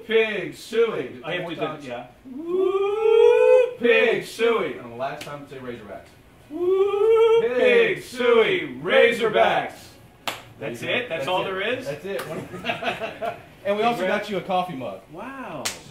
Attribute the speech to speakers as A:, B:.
A: pig suey.
B: I have to do, yeah.
A: Woo, pig suey. And the last time, say Razorbacks. Woo, pig suey, Razorbacks.
B: That's it? That's all there is?
A: That's it. And we also got you a coffee mug.
B: Wow.